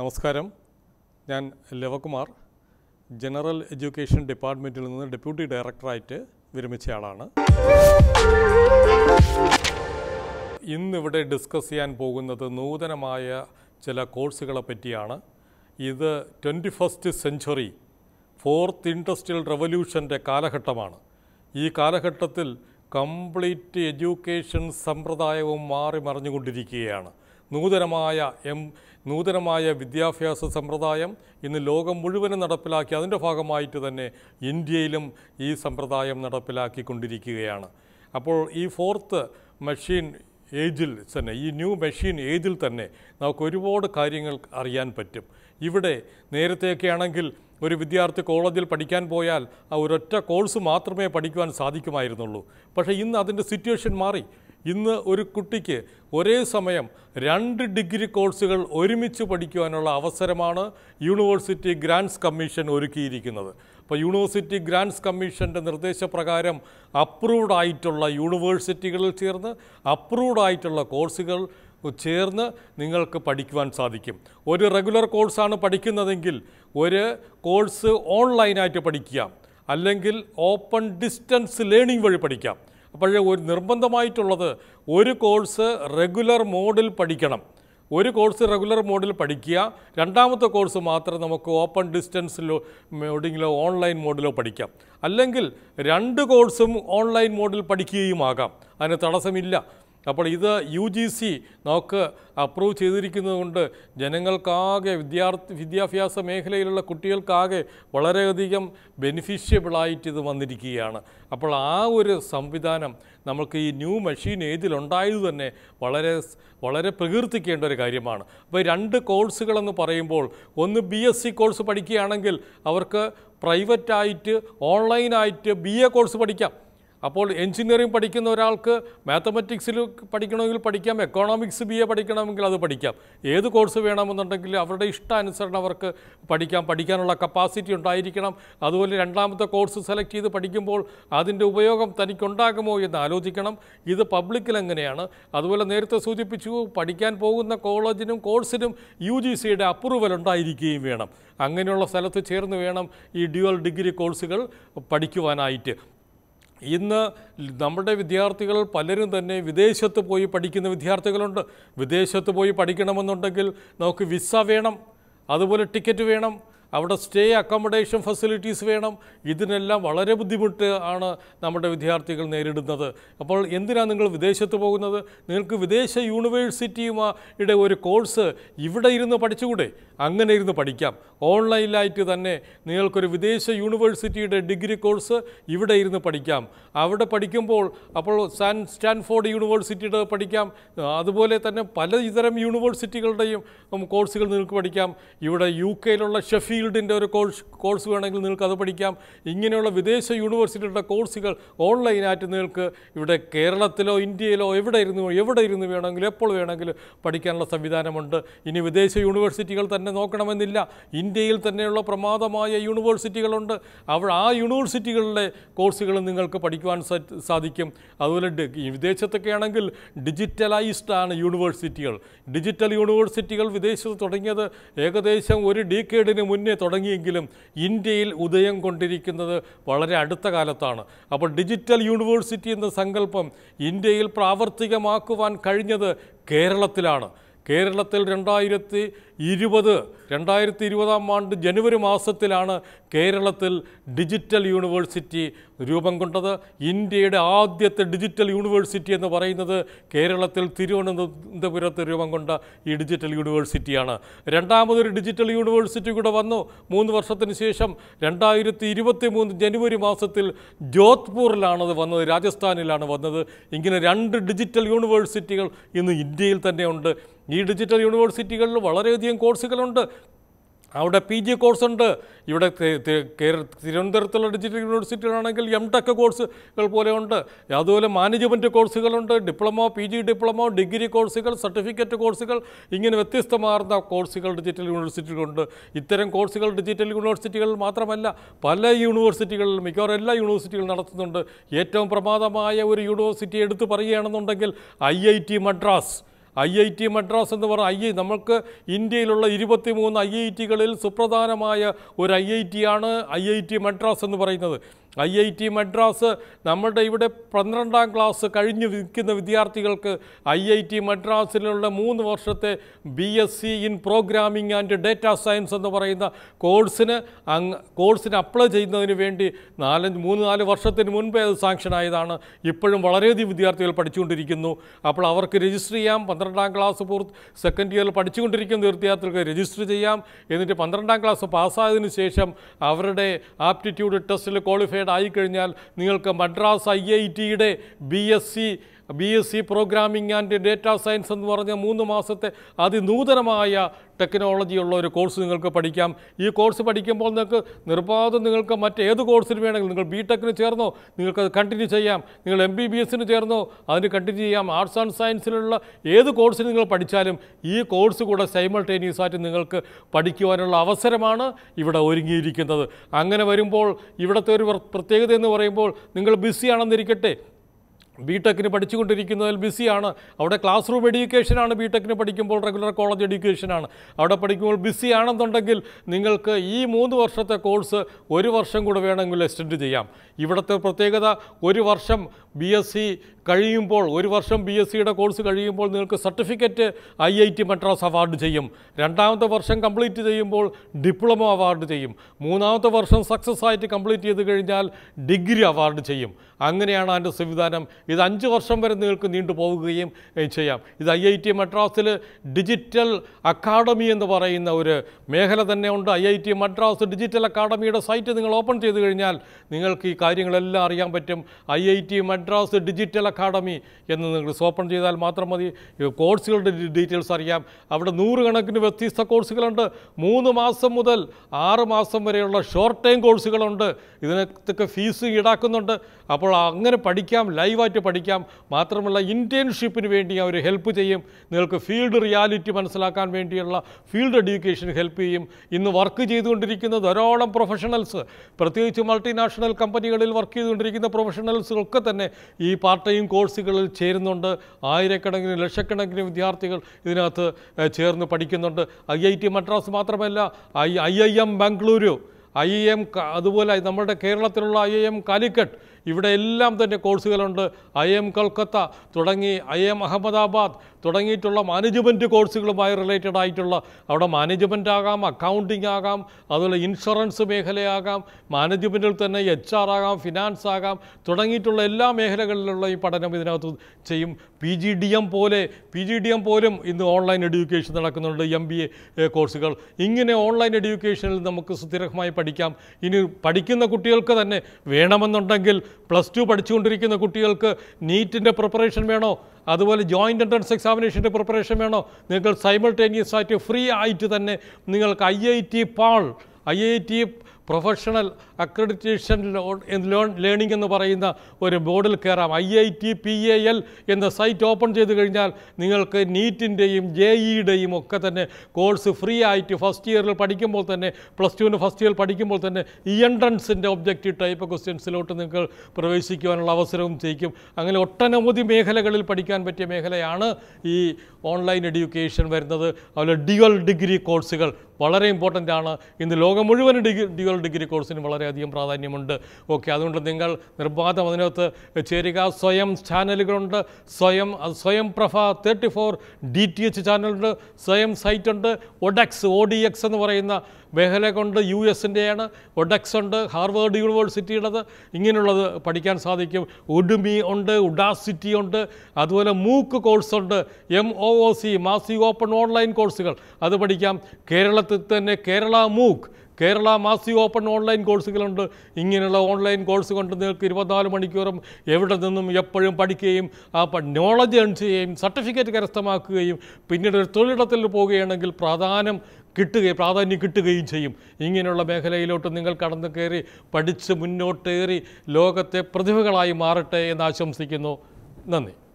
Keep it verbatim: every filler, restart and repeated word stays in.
നമസ്കാരം. ഞാൻ Lavakumar, general education ഡിപ്പാർട്ട്മെൻറ്റിൽ നിന്ന് ഡെപ്യൂട്ടി ഡയറക്ടറായിട്ട് വിരമിച്ചയാളാണ്. ഇന്നിവിടെ ഡിസ്കസ് ചെയ്യാൻ പോകുന്നത് നൂതനമായ ചില കോഴ്സുകളെ പറ്റിയാണ്. ഇത് twenty first century fourth industrial റവല്യൂഷൻ്റെ കാലഘട്ടമാണ്. ഈ കാലഘട്ടത്തിൽ കംപ്ലീറ്റ് എഡ്യൂക്കേഷൻ സമ്പ്രദായവും മാറി മറിഞ്ഞുകൊണ്ടിരിക്കുകയാണ്. നൂതനമായ എം നൂതനമായ വിദ്യാഭ്യാസ സമ്പ്രദായം ഇന്ന് ലോകം മുഴുവനും നടപ്പിലാക്കി. അതിൻ്റെ ഭാഗമായിട്ട് തന്നെ ഇന്ത്യയിലും ഈ സമ്പ്രദായം നടപ്പിലാക്കിക്കൊണ്ടിരിക്കുകയാണ്. അപ്പോൾ ഈ ഫോർത്ത് മെഷീൻ ഏജിൽ തന്നെ, ഈ ന്യൂ മെഷീൻ ഏജിൽ തന്നെ നമുക്ക് ഒരുപാട് കാര്യങ്ങൾ അറിയാൻ പറ്റും. ഇവിടെ നേരത്തെയൊക്കെ ആണെങ്കിൽ ഒരു വിദ്യാർത്ഥി കോളേജിൽ പഠിക്കാൻ പോയാൽ ആ ഒരൊറ്റ കോഴ്സ് മാത്രമേ പഠിക്കുവാൻ സാധിക്കുമായിരുന്നുള്ളൂ. പക്ഷേ ഇന്ന് അതിൻ്റെ സിറ്റുവേഷൻ മാറി. ഇന്ന് ഒരു കുട്ടിക്ക് ഒരേ സമയം രണ്ട് ഡിഗ്രി കോഴ്സുകൾ ഒരുമിച്ച് പഠിക്കുവാനുള്ള അവസരമാണ് യൂണിവേഴ്സിറ്റി ഗ്രാൻറ്റ്സ് കമ്മീഷൻ ഒരുക്കിയിരിക്കുന്നത്. അപ്പോൾ യൂണിവേഴ്സിറ്റി ഗ്രാൻറ്റ്സ് കമ്മീഷൻ്റെ നിർദ്ദേശപ്രകാരം അപ്രൂവ്ഡ് ആയിട്ടുള്ള യൂണിവേഴ്സിറ്റികളിൽ ചേർന്ന് അപ്രൂവ്ഡ് ആയിട്ടുള്ള കോഴ്സുകൾ ചേർന്ന് നിങ്ങൾക്ക് പഠിക്കുവാൻ സാധിക്കും. ഒരു റെഗുലർ കോഴ്സാണ് പഠിക്കുന്നതെങ്കിൽ ഒരു കോഴ്സ് ഓൺലൈനായിട്ട് പഠിക്കാം, അല്ലെങ്കിൽ ഓപ്പൺ ഡിസ്റ്റൻസ് ലേണിംഗ് വഴി പഠിക്കാം. അപ്പോൾ ഒരു നിർബന്ധമായിട്ടുള്ളത് ഒരു കോഴ്സ് റെഗുലർ മോഡിൽ പഠിക്കണം. ഒരു കോഴ്സ് റെഗുലർ മോഡിൽ പഠിക്കുക, രണ്ടാമത്തെ കോഴ്സ് മാത്രം നമുക്ക് ഓപ്പൺ ഡിസ്റ്റൻസിലോ മോഡിങ്ങിലോ ഓൺലൈൻ മോഡിലോ പഠിക്കാം. അല്ലെങ്കിൽ രണ്ട് കോഴ്സും ഓൺലൈൻ മോഡിൽ പഠിക്കുകയുമാകാം, അതിന് തടസ്സമില്ല. അപ്പോൾ ഇത് യു ജി സി നമുക്ക് അപ്രൂവ് ചെയ്തിരിക്കുന്നത് കൊണ്ട് ജനങ്ങൾക്കാകെ, വിദ്യാർത്ഥി വിദ്യാഭ്യാസ മേഖലയിലുള്ള കുട്ടികൾക്കാകെ വളരെയധികം ബെനിഫിഷ്യബിളായിട്ട് ഇത് വന്നിരിക്കുകയാണ്. അപ്പോൾ ആ ഒരു സംവിധാനം നമുക്ക് ഈ ന്യൂ മെഷീൻ ഏജിലുണ്ടായത് തന്നെ വളരെ വളരെ പ്രകീർത്തിക്കേണ്ട ഒരു കാര്യമാണ്. അപ്പോൾ രണ്ട് കോഴ്സുകളെന്ന് പറയുമ്പോൾ, ഒന്ന് ബി എസ് സി കോഴ്സ് പഠിക്കുകയാണെങ്കിൽ അവർക്ക് പ്രൈവറ്റായിട്ട് ഓൺലൈനായിട്ട് ബി എ കോഴ്സ് പഠിക്കാം. അപ്പോൾ എഞ്ചിനീയറിംഗ് പഠിക്കുന്ന ഒരാൾക്ക് മാത്തമാറ്റിക്സിൽ പഠിക്കണമെങ്കിൽ പഠിക്കാം, എക്കോണോമിക്സ് ബി എ പഠിക്കണമെങ്കിൽ അത് പഠിക്കാം. ഏത് കോഴ്സ് വേണമെന്നുണ്ടെങ്കിൽ അവരുടെ ഇഷ്ടാനുസരണം അവർക്ക് പഠിക്കാം. പഠിക്കാനുള്ള കപ്പാസിറ്റി ഉണ്ടായിരിക്കണം. അതുപോലെ രണ്ടാമത്തെ കോഴ്സ് സെലക്ട് ചെയ്ത് പഠിക്കുമ്പോൾ അതിൻ്റെ ഉപയോഗം തനിക്കുണ്ടാകുമോ എന്ന് ആലോചിക്കണം. ഇത് പബ്ലിക്കിൽ എങ്ങനെയാണ്? അതുപോലെ നേരത്തെ സൂചിപ്പിച്ചു, പഠിക്കാൻ പോകുന്ന കോളേജിനും കോഴ്സിനും യു ജി സിയുടെ അപ്രൂവൽ ഉണ്ടായിരിക്കുകയും വേണം. അങ്ങനെയുള്ള സ്ഥലത്ത് ചേർന്ന് വേണം ഈ ഡ്യുവൽ ഡിഗ്രി കോഴ്സുകൾ പഠിക്കുവാനായിട്ട്. ഇന്ന് നമ്മുടെ വിദ്യാർത്ഥികൾ പലരും തന്നെ വിദേശത്ത് പോയി പഠിക്കുന്ന വിദ്യാർത്ഥികളുണ്ട്. വിദേശത്ത് പോയി പഠിക്കണമെന്നുണ്ടെങ്കിൽ നമുക്ക് വിസ വേണം, അതുപോലെ ടിക്കറ്റ് വേണം, അവിടെ സ്റ്റേ അക്കോമഡേഷൻ ഫെസിലിറ്റീസ് വേണം. ഇതിനെല്ലാം വളരെ ബുദ്ധിമുട്ട് ആണ് നമ്മുടെ വിദ്യാർത്ഥികൾ നേരിടുന്നത്. അപ്പോൾ എന്തിനാണ് നിങ്ങൾ വിദേശത്ത് പോകുന്നത്? നിങ്ങൾക്ക് വിദേശ യൂണിവേഴ്സിറ്റിയുമായുടെ ഒരു കോഴ്സ് ഇവിടെ ഇരുന്ന് പഠിച്ചുകൂടെ? അങ്ങനെ ഇരുന്ന് പഠിക്കാം. ഓൺലൈനിലായിട്ട് തന്നെ നിങ്ങൾക്കൊരു വിദേശ യൂണിവേഴ്സിറ്റിയുടെ ഡിഗ്രി കോഴ്സ് ഇവിടെ ഇരുന്ന് പഠിക്കാം. അവിടെ പഠിക്കുമ്പോൾ അപ്പോൾ സാൻ സ്റ്റാൻഫോർഡ് യൂണിവേഴ്സിറ്റിയുടെ പഠിക്കാം. അതുപോലെ തന്നെ പല ഇതരം യൂണിവേഴ്സിറ്റികളുടെയും കോഴ്സുകൾ നിങ്ങൾക്ക് പഠിക്കാം. ഇവിടെ യു കെയിലുള്ള ഷെഫീൽഡിൻ്റെ ഒരു കോഴ്സ് കോഴ്സ് വേണമെങ്കിൽ നിങ്ങൾക്ക് അത് പഠിക്കാം. ഇങ്ങനെയുള്ള വിദേശ യൂണിവേഴ്സിറ്റിയുടെ കോഴ്സുകൾ ഓൺലൈനായിട്ട് നിങ്ങൾക്ക് ഇവിടെ കേരളത്തിലോ ഇന്ത്യയിലോ എവിടെ ഇരുന്ന് എവിടെ ഇരുന്ന് വേണമെങ്കിലും എപ്പോൾ വേണമെങ്കിലും പഠിക്കാനുള്ള സംവിധാനമുണ്ട്. ഇനി വിദേശ യൂണിവേഴ്സിറ്റികൾ തന്നെ നോക്കണമെന്നില്ല. ഇന്ത്യയിൽ തന്നെയുള്ള പ്രമാദമായ യൂണിവേഴ്സിറ്റികളുണ്ട്. അവിടെ ആ യൂണിവേഴ്സിറ്റികളിലെ കോഴ്സുകൾ നിങ്ങൾക്ക് പഠിക്കുവാൻ സാധിക്കും. അതുപോലെ വിദേശത്തൊക്കെ ആണെങ്കിൽ ഡിജിറ്റലൈസ്ഡ് ആണ് യൂണിവേഴ്സിറ്റികൾ. ഡിജിറ്റൽ യൂണിവേഴ്സിറ്റികൾ വിദേശത്ത് തുടങ്ങിയത് ഏകദേശം ഒരു ഡീക്കേഡിന് മുന്നേ തുടങ്ങിയെങ്കിലും ഇന്ത്യയിൽ ഉദയം കൊണ്ടിരിക്കുന്നത് വളരെ അടുത്ത കാലത്താണ്. അപ്പോൾ ഡിജിറ്റൽ യൂണിവേഴ്സിറ്റി എന്ന സങ്കല്പം ഇന്ത്യയിൽ പ്രാവർത്തികമാക്കുവാൻ കഴിഞ്ഞത് കേരളത്തിലാണ്. കേരളത്തിൽ രണ്ടായിരത്തി ഇരുപത് രണ്ടായിരത്തി ഇരുപതാം ആണ്ട് ജനുവരി മാസത്തിലാണ് കേരളത്തിൽ ഡിജിറ്റൽ യൂണിവേഴ്സിറ്റി രൂപം കൊണ്ടത്. ഇന്ത്യയുടെ ആദ്യത്തെ ഡിജിറ്റൽ യൂണിവേഴ്സിറ്റി എന്ന് പറയുന്നത് കേരളത്തിൽ തിരുവനന്തപുരത്ത് രൂപം കൊണ്ട ഈ ഡിജിറ്റൽ യൂണിവേഴ്സിറ്റിയാണ്. രണ്ടാമതൊരു ഡിജിറ്റൽ യൂണിവേഴ്സിറ്റി കൂടെ വന്നു മൂന്ന് വർഷത്തിന് ശേഷം. രണ്ടായിരത്തി ഇരുപത്തി മൂന്ന് ജനുവരി മാസത്തിൽ ജോധ്പൂരിലാണത് വന്നത്, രാജസ്ഥാനിലാണ് വന്നത്. ഇങ്ങനെ രണ്ട് ഡിജിറ്റൽ യൂണിവേഴ്സിറ്റികൾ ഇന്ന് ഇന്ത്യയിൽ തന്നെയുണ്ട്. ഈ ഡിജിറ്റൽ യൂണിവേഴ്സിറ്റികളിൽ വളരെയധികം കോഴ്സുകളുണ്ട്. അവിടെ പി ജി കോഴ്സുണ്ട്. ഇവിടെ തിരുവനന്തപുരത്തുള്ള ഡിജിറ്റൽ യൂണിവേഴ്സിറ്റികളാണെങ്കിൽ എം ടെക് കോഴ്സുകൾ പോലെ ഉണ്ട്. അതുപോലെ മാനേജ്മെൻറ്റ് കോഴ്സുകളുണ്ട്, diploma, P G diploma, degree കോഴ്സുകൾ, സർട്ടിഫിക്കറ്റ് കോഴ്സുകൾ, ഇങ്ങനെ വ്യത്യസ്തമാർന്ന കോഴ്സുകൾ ഡിജിറ്റൽ യൂണിവേഴ്സിറ്റികളുണ്ട്. ഇത്തരം കോഴ്സുകൾ ഡിജിറ്റൽ യൂണിവേഴ്സിറ്റികളിൽ മാത്രമല്ല പല യൂണിവേഴ്സിറ്റികളിലും, മിക്കവാറും എല്ലാ യൂണിവേഴ്സിറ്റികളും നടത്തുന്നുണ്ട്. ഏറ്റവും പ്രമാദമായ ഒരു യൂണിവേഴ്സിറ്റി എടുത്തു പറയുകയാണെന്നുണ്ടെങ്കിൽ I I T Madras I I T Madras എന്ന് പറഞ്ഞാൽ ഐ ഐ നമ്മൾക്ക് ഇന്ത്യയിലുള്ള ഇരുപത്തി മൂന്ന് ഐ ഐ ടികളിൽ സുപ്രധാനമായ ഒരു ഐ ഐ ടി ആണ് ഐ ഐ ടി മദ്രാസ് എന്ന് പറയുന്നത്. ഐ ഐ ടി മദ്രാസ് നമ്മുടെ ഇവിടെ പന്ത്രണ്ടാം ക്ലാസ് കഴിഞ്ഞ് നിൽക്കുന്ന വിദ്യാർത്ഥികൾക്ക് ഐ ഐ ടി മദ്രാസിലുള്ള മൂന്ന് വർഷത്തെ B S C in programming and data science എന്ന് പറയുന്ന കോഴ്സിന് അങ് കോഴ്സിന് അപ്ലൈ ചെയ്യുന്നതിന് വേണ്ടി നാലഞ്ച് മൂന്ന് നാല് വർഷത്തിന് മുൻപേ അത് സാങ്ഷൻ ആയതാണ്. ഇപ്പോഴും വളരെയധികം വിദ്യാർത്ഥികൾ പഠിച്ചുകൊണ്ടിരിക്കുന്നു. അപ്പോൾ അവർക്ക് രജിസ്റ്റർ ചെയ്യാം. പന്ത്രണ്ടാം ക്ലാസ് പൂർത്തി സെക്കൻഡ് ഇയറിൽ പഠിച്ചുകൊണ്ടിരിക്കുന്ന വിദ്യാർത്ഥികൾക്ക് രജിസ്റ്റർ ചെയ്യാം. എന്നിട്ട് പന്ത്രണ്ടാം ക്ലാസ് പാസ്സായതിനു ശേഷം അവരുടെ ആപ്റ്റിറ്റ്യൂഡ് ടെസ്റ്റിൽ ക്വാളിഫൈ ആയിക്കഴിഞ്ഞാൽ നിങ്ങൾക്ക് മദ്രാസ് ഐ ഐ ടിയുടെ B S C B S C programming and data science എന്ന് പറഞ്ഞ മൂന്ന് മാസത്തെ അതിനൂതനമായ ടെക്നോളജിയുള്ള ഒരു കോഴ്സ് നിങ്ങൾക്ക് പഠിക്കാം. ഈ കോഴ്സ് പഠിക്കുമ്പോൾ നിങ്ങൾക്ക് നിർബാധം നിങ്ങൾക്ക് മറ്റേത് കോഴ്സിന് വേണമെങ്കിലും നിങ്ങൾ ബി ടെക്കിന് ചേർന്നോ നിങ്ങൾക്കത് കണ്ടിന്യൂ ചെയ്യാം. നിങ്ങൾ എം ബി ബി എസിന് ചേർന്നോ അതിന് കണ്ടിന്യൂ ചെയ്യാം. ആർട്സ് ആൻഡ് സയൻസിലുള്ള ഏത് കോഴ്സിന് നിങ്ങൾ പഠിച്ചാലും ഈ കോഴ്സ് കൂടെ സൈമൾട്ടേനിയസ് ആയിട്ട് നിങ്ങൾക്ക് പഠിക്കുവാനുള്ള അവസരമാണ് ഇവിടെ ഒരുങ്ങിയിരിക്കുന്നത്. അങ്ങനെ വരുമ്പോൾ ഇവിടുത്തെ ഒരു പ്രത്യേകത എന്ന് പറയുമ്പോൾ നിങ്ങൾ ബിസിയാണെന്നിരിക്കട്ടെ, ബി ടെക്കിന് പഠിച്ചുകൊണ്ടിരിക്കുന്നതിൽ ബിസിയാണ്. അവിടെ ക്ലാസ് റൂം എഡ്യൂക്കേഷനാണ് ബി ടെക്കിന് പഠിക്കുമ്പോൾ, റെഗുലർ കോളേജ് എഡ്യൂക്കേഷനാണ്. അവിടെ പഠിക്കുമ്പോൾ ബിസിയാണെന്നുണ്ടെങ്കിൽ നിങ്ങൾക്ക് ഈ മൂന്ന് വർഷത്തെ കോഴ്സ് ഒരു വർഷം കൂടെ വേണമെങ്കിൽ എക്സ്റ്റെൻഡ് ചെയ്യാം. ഇവിടുത്തെ പ്രത്യേകത ഒരു വർഷം ബി എസ് സി കഴിയുമ്പോൾ ഒരു വർഷം ബി എസ് സിയുടെ കോഴ്സ് കഴിയുമ്പോൾ നിങ്ങൾക്ക് certificate I I T Madras award ചെയ്യും. രണ്ടാമത്തെ വർഷം കംപ്ലീറ്റ് ചെയ്യുമ്പോൾ ഡിപ്ലോമ അവാർഡ് ചെയ്യും. മൂന്നാമത്തെ വർഷം സക്സസ് ആയിട്ട് കംപ്ലീറ്റ് ചെയ്ത് കഴിഞ്ഞാൽ ഡിഗ്രി അവാർഡ് ചെയ്യും. അങ്ങനെയാണ് അതിൻ്റെ സംവിധാനം. ഇത് അഞ്ച് വർഷം വരെ നിങ്ങൾക്ക് നീണ്ടു പോവുകയും ചെയ്യാം. ഇത് ഐ ഐ ടി മദ്രാസിൽ ഡിജിറ്റൽ അക്കാഡമി എന്ന് പറയുന്ന ഒരു മേഖല തന്നെ ഉണ്ട്. I I T Madras digital അക്കാഡമിയുടെ സൈറ്റ് നിങ്ങൾ ഓപ്പൺ ചെയ്ത് കഴിഞ്ഞാൽ നിങ്ങൾക്ക് ഈ കാര്യങ്ങളെല്ലാം അറിയാൻ പറ്റും. I I T Madras digital academy എന്ന് നിങ്ങൾ ഓപ്പൺ ചെയ്താൽ മാത്രം മതി. കോഴ്സുകളുടെ ഡീറ്റെയിൽസ് അറിയാം. അവിടെ നൂറുകണക്കിന് വ്യത്യസ്ത കോഴ്സുകളുണ്ട്. മൂന്ന് മാസം മുതൽ ആറ് മാസം വരെയുള്ള ഷോർട്ട് ടൈം കോഴ്സുകളുണ്ട്. ഇതിനൊക്കെ ഫീസ് ഈടാക്കുന്നുണ്ട്. അപ്പോൾ അങ്ങനെ പഠിക്കാം, ലൈവായിട്ട് പഠിക്കാം. മാത്രമല്ല ഇൻറ്റേൺഷിപ്പിന് വേണ്ടി അവർ ഹെൽപ്പ് ചെയ്യും. നിങ്ങൾക്ക് ഫീൽഡ് റിയാലിറ്റി മനസ്സിലാക്കാൻ വേണ്ടിയുള്ള ഫീൽഡ് എഡ്യൂക്കേഷൻ ഹെൽപ്പ് ചെയ്യും. ഇന്ന് വർക്ക് ചെയ്തുകൊണ്ടിരിക്കുന്ന ധാരാളം പ്രൊഫഷണൽസ്, പ്രത്യേകിച്ച് മൾട്ടിനാഷണൽ കമ്പനികളിൽ വർക്ക് ചെയ്തുകൊണ്ടിരിക്കുന്ന പ്രൊഫഷണൽസൊക്കെ തന്നെ ഈ പാർട്ട് ടൈം കോഴ്സുകളിൽ ചേരുന്നുണ്ട്. ആയിരക്കണക്കിന് ലക്ഷക്കണക്കിന് വിദ്യാർത്ഥികൾ ഇതിനകത്ത് ചേർന്ന് പഠിക്കുന്നുണ്ട്. ഐ ഐ ടി മദ്രാസ് മാത്രമല്ല, I I I M Bengaluru, I I M അതുപോലെ നമ്മുടെ കേരളത്തിലുള്ള ഐ ഐ എം കാലിക്കറ്റ്, ഇവിടെ എല്ലാം തന്നെ കോഴ്സുകളുണ്ട്. ഐ എം കൊൽക്കത്ത തുടങ്ങി ഐ എം അഹമ്മദാബാദ് തുടങ്ങിയിട്ടുള്ള മാനേജ്മെൻറ്റ് കോഴ്സുകളുമായി റിലേറ്റഡ് ആയിട്ടുള്ള അവിടെ മാനേജ്മെൻ്റ് ആകാം, അക്കൗണ്ടിങ് ആകാം, അതുപോലെ ഇൻഷുറൻസ് മേഖലയാകാം, മാനേജ്മെൻറ്റിൽ തന്നെ എച്ച് ആർ ആകാം, ഫിനാൻസ് ആകാം, തുടങ്ങിയിട്ടുള്ള എല്ലാ മേഖലകളിലുള്ള ഈ പഠനം ഇതിനകത്ത് ചെയ്യും. പി ജി ഡി എം പോലെ പി ജി ഡി എം പോലും ഇന്ന് ഓൺലൈൻ എഡ്യൂക്കേഷൻ നടക്കുന്നുണ്ട്. എം ബി എ കോഴ്സുകൾ ഇങ്ങനെ ഓൺലൈൻ എഡ്യൂക്കേഷനിൽ നമുക്ക് സുസ്ഥിരമായി പഠിക്കാം. ഇനി പഠിക്കുന്ന കുട്ടികൾക്ക് തന്നെ വേണമെന്നുണ്ടെങ്കിൽ പ്ലസ് ടു പഠിച്ചുകൊണ്ടിരിക്കുന്ന കുട്ടികൾക്ക് നീറ്റിൻ്റെ പ്രിപ്പറേഷൻ വേണോ, അതുപോലെ ജോയിൻ്റ് എൻട്രൻസ് എക്സാമിനേഷൻ്റെ പ്രിപ്പറേഷൻ വേണോ, നിങ്ങൾ സൈമൾട്ടേനിയസ് ആയിട്ട് ഫ്രീ ആയിട്ട് തന്നെ നിങ്ങൾക്ക് I I T PAL I I T professional accreditation learning എന്ന് പറയുന്ന ഒരു ബോർഡിൽ കയറാം. I I T P A L എന്ന സൈറ്റ് ഓപ്പൺ ചെയ്ത് കഴിഞ്ഞാൽ നിങ്ങൾക്ക് നീറ്റിൻ്റെയും ജെ ഇയുടെയും ഒക്കെ തന്നെ കോഴ്സ് ഫ്രീ ആയിട്ട് ഫസ്റ്റ് ഇയറിൽ പഠിക്കുമ്പോൾ തന്നെ, പ്ലസ് ടുവിന് ഫസ്റ്റ് ഇയർ പഠിക്കുമ്പോൾ തന്നെ ഈ എൻട്രൻസിൻ്റെ ഒബ്ജക്റ്റീവ് ടൈപ്പ് ക്വസ്റ്റ്യൻസിലോട്ട് നിങ്ങൾക്ക് പ്രവേശിക്കുവാനുള്ള അവസരവും ചെയ്യിക്കും. അങ്ങനെ ഒട്ടനവധി മേഖലകളിൽ പഠിക്കാൻ പറ്റിയ മേഖലയാണ് ഈ ഓൺലൈൻ എഡ്യൂക്കേഷൻ വരുന്നത്. അതുപോലെ ഡ്യുവൽ ഡിഗ്രി കോഴ്സുകൾ വളരെ ഇമ്പോർട്ടൻ്റ് ആണ്. ഇന്ന് ലോകം മുഴുവൻ ഡിഗ്രി ഡ്യുവൽ ഡിഗ്രി കോഴ്സിന് വളരെയധികം പ്രാധാന്യമുണ്ട്. ഓക്കെ, അതുകൊണ്ട് നിങ്ങൾ നിർബാധം അതിനകത്ത് ചേരുക. സ്വയം ചാനലുകളുണ്ട്. Swayam Swayam Prabha thirty four D T H ചാനലുണ്ട്. സ്വയം സൈറ്റുണ്ട്. ഒഡെക്സ് ഒ ഡി എക്സ് എന്ന് പറയുന്ന മേഖല കൊണ്ട് യു എസിൻ്റെയാണ്. ഒഡെക്സ് ഉണ്ട്, ഹാർവേർഡ് യൂണിവേഴ്സിറ്റിയുള്ളത്. ഇങ്ങനെയുള്ളത് പഠിക്കാൻ സാധിക്കും. ഉഡുമി ഉണ്ട്, ഉഡാസിറ്റി ഉണ്ട്, അതുപോലെ മൂക്ക് കോഴ്സുണ്ട്, M O O C massive open online കോഴ്സുകൾ അത് പഠിക്കാം. കേരളത്തിൽ തന്നെ കേരള മൂക്ക്, കേരള മാസിക് ഓപ്പൺ ഓൺലൈൻ കോഴ്സുകളുണ്ട്. ഇങ്ങനെയുള്ള ഓൺലൈൻ കോഴ്സ് കൊണ്ട് നിങ്ങൾക്ക് ഇരുപത്തിനാല് മണിക്കൂറും എവിടെ നിന്നും എപ്പോഴും പഠിക്കുകയും ആ നോളജ് ഏൺ ചെയ്യുകയും സർട്ടിഫിക്കറ്റ് കരസ്ഥമാക്കുകയും പിന്നീട് ഒരു തൊഴിലിടത്തിൽ പോവുകയാണെങ്കിൽ പ്രാധാന്യം കിട്ടുകയും പ്രാധാന്യം കിട്ടുകയും ചെയ്യും. ഇങ്ങനെയുള്ള മേഖലയിലോട്ട് നിങ്ങൾ കടന്നു കയറി പഠിച്ച് മുന്നോട്ടേറി ലോകത്തെ പ്രതിഭകളായി മാറട്ടെ എന്ന് ആശംസിക്കുന്നു. നന്ദി.